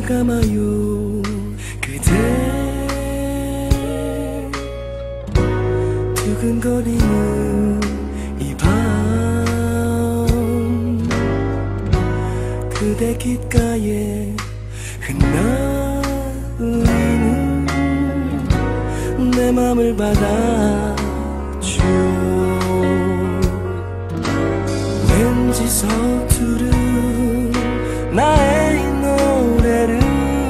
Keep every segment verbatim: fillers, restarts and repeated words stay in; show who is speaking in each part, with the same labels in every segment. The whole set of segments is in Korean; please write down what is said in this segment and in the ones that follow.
Speaker 1: 감아요 그대 두근거리는 이 밤 그대 귓가에 흩날리는 내 맘을 받아줘 왠지 서투른 나의 이 노래를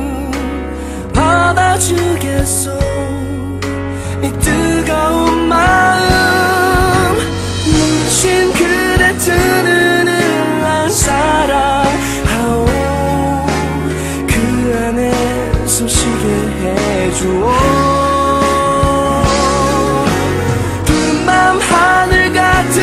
Speaker 1: 받아주겠어 이 뜨거운 마음 눈부신 그대 두 눈을 난 사랑하오 그 안에 숨쉬게 해주오 푸른 밤 하늘 가득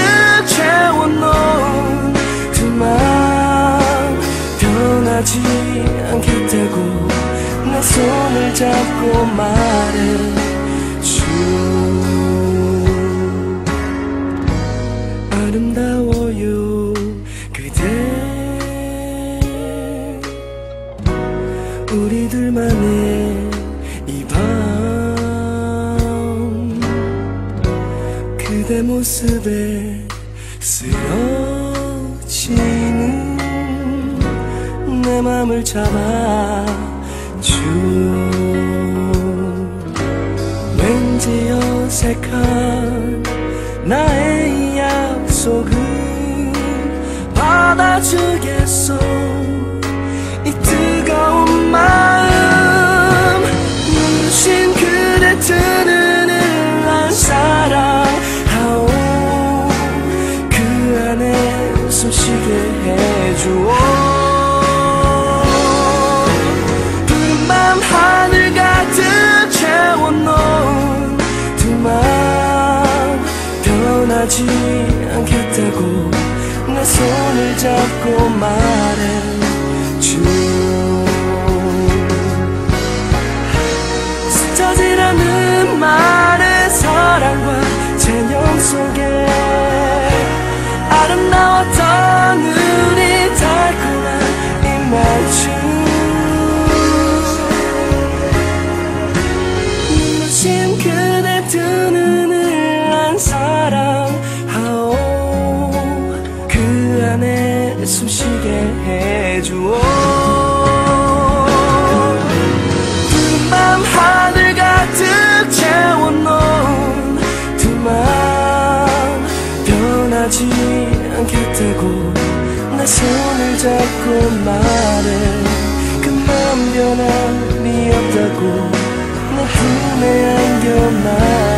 Speaker 1: 채워놓은 두 맘 변하지 않겠다고 내 손을 잡고 말해줘 아름다워요 그대 우리 둘만의 이 밤 그대 모습에 쓰러지는 내 맘을 잡아줘 왠지 어색한 나의 이 약속은 받아주겠어 이 뜨거운 마음 눈부신 그대 두 눈을 난 사랑하오 그 안에 숨쉬게 해주오 푸른 밤 하늘 가득 채워놓은 두 맘 변하지 않겠다고 내 손을 잡고 말해줘 스쳐질 않는 말의 사랑과 체념 속에 아름다웠던 우리 달콤한 이 말춤 눈부신 그대 두 눈을 난 사랑하오 그 안에 숨쉬게 해주오 푸른 밤 하늘 가득 채워놓은 두 맘 변하지 않겠다고 내 손을 잡고 말해 그 맘 변함이 없다고 내 품에 안겨 말